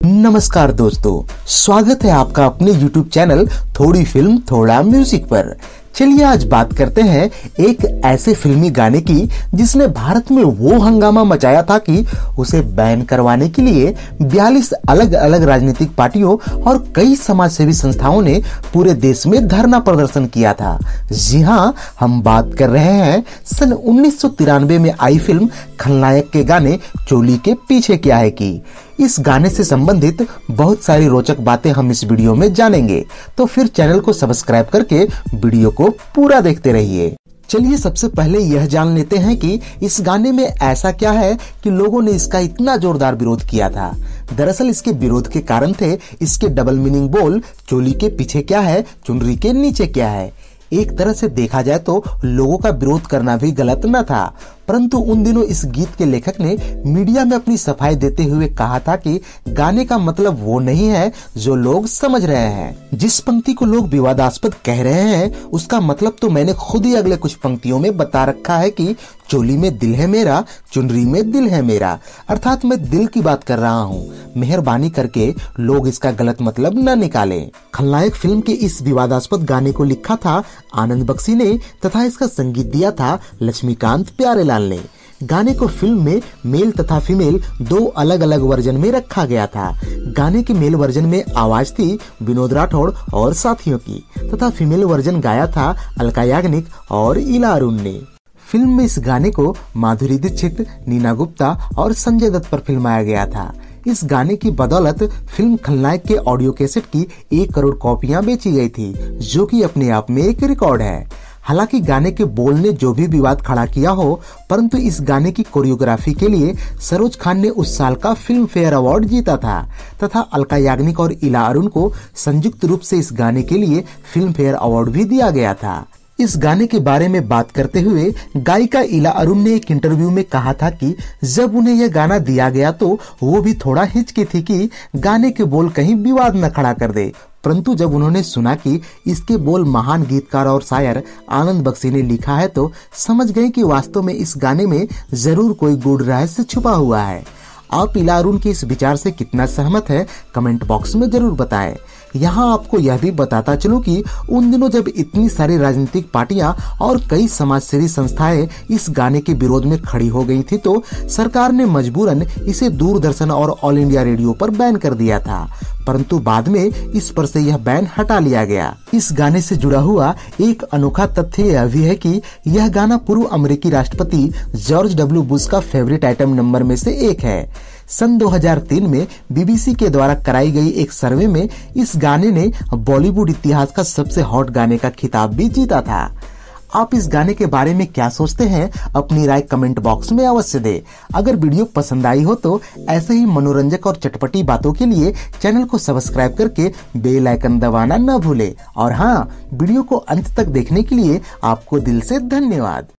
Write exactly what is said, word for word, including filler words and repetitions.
नमस्कार दोस्तों, स्वागत है आपका अपने यूट्यूब चैनल थोड़ी फिल्म थोड़ा म्यूजिक पर। चलिए आज बात करते हैं एक ऐसे फिल्मी गाने की जिसने भारत में वो हंगामा मचाया था कि उसे बैन करवाने के लिए बयालीस अलग अलग राजनीतिक पार्टियों और कई समाजसेवी संस्थाओं ने पूरे देश में धरना प्रदर्शन किया था। जी हाँ, हम बात कर रहे हैं सन उन्नीस सौ तिरानवे में आई फिल्म खलनायक के गाने चोली के पीछे क्या है की। इस गाने से संबंधित बहुत सारी रोचक बातें हम इस वीडियो में जानेंगे, तो फिर चैनल को सब्सक्राइब करके वीडियो को पूरा देखते रहिए। चलिए सबसे पहले यह जान लेते हैं कि इस गाने में ऐसा क्या है कि लोगों ने इसका इतना जोरदार विरोध किया था। दरअसल इसके विरोध के कारण थे इसके डबल मीनिंग बोल चोली के पीछे क्या है, चुनरी के नीचे क्या है। एक तरह से देखा जाए तो लोगों का विरोध करना भी गलत न था, परंतु उन दिनों इस गीत के लेखक ने मीडिया में अपनी सफाई देते हुए कहा था कि गाने का मतलब वो नहीं है जो लोग समझ रहे हैं। जिस पंक्ति को लोग विवादास्पद कह रहे हैं उसका मतलब तो मैंने खुद ही अगले कुछ पंक्तियों में बता रखा है कि चोली में दिल है मेरा, चुनरी में दिल है मेरा, अर्थात मैं दिल की बात कर रहा हूँ। मेहरबानी करके लोग इसका गलत मतलब न निकालें। खलनायक फिल्म के इस विवादास्पद गाने को लिखा था आनंद बख्शी ने तथा इसका संगीत दिया था लक्ष्मीकांत प्यारेलाल ने। गाने को फिल्म में मेल तथा फीमेल दो अलग अलग वर्जन में रखा गया था। गाने के मेल वर्जन में आवाज थी विनोद राठौड़ और साथियों की तथा फीमेल वर्जन गाया था अलका याग्निक और इला अरुण ने। फिल्म में इस गाने को माधुरी दीक्षित, नीना गुप्ता और संजय दत्त पर फिल्माया गया था। इस गाने की बदौलत फिल्म खलनायक के ऑडियो कैसेट की एक करोड़ कॉपियां बेची गई थी, जो कि अपने आप में एक रिकॉर्ड है। हालांकि गाने के बोल ने जो भी विवाद खड़ा किया हो, परंतु इस गाने की कोरियोग्राफी के लिए सरोज खान ने उस साल का फिल्म फेयर अवार्ड जीता था तथा अलका याग्निक और इला अरुण को संयुक्त रूप से इस गाने के लिए फिल्म फेयर अवार्ड भी दिया गया था। इस गाने के बारे में बात करते हुए गायिका इला अरुण ने एक इंटरव्यू में कहा था कि जब उन्हें यह गाना दिया गया तो वो भी थोड़ा हिचकी थी कि गाने के बोल कहीं विवाद न खड़ा कर दे, परंतु जब उन्होंने सुना कि इसके बोल महान गीतकार और शायर आनंद बख्शी ने लिखा है तो समझ गए कि वास्तव में इस गाने में जरूर कोई गूढ़ रहस्य छुपा हुआ है। आप इला अरुण के इस विचार से कितना सहमत है कमेंट बॉक्स में जरूर बताएं। यहाँ आपको यह भी बताता चलूं कि उन दिनों जब इतनी सारी राजनीतिक पार्टियां और कई समाजसेवी संस्थाएं इस गाने के विरोध में खड़ी हो गई थी तो सरकार ने मजबूरन इसे दूरदर्शन और ऑल इंडिया रेडियो पर बैन कर दिया था, परंतु बाद में इस पर से यह बैन हटा लिया गया। इस गाने से जुड़ा हुआ एक अनोखा तथ्य यह भी है कि यह गाना पूर्व अमेरिकी राष्ट्रपति जॉर्ज डब्ल्यू बुश का फेवरेट आइटम नंबर में से एक है। सन दो हज़ार तीन में बीबीसी के द्वारा कराई गई एक सर्वे में इस गाने ने बॉलीवुड इतिहास का सबसे हॉट गाने का खिताब भी जीता था। आप इस गाने के बारे में क्या सोचते हैं, अपनी राय कमेंट बॉक्स में अवश्य दें। अगर वीडियो पसंद आई हो तो ऐसे ही मनोरंजक और चटपटी बातों के लिए चैनल को सब्सक्राइब करके बेल आइकन दबाना न भूलें। और हाँ, वीडियो को अंत तक देखने के लिए आपको दिल से धन्यवाद।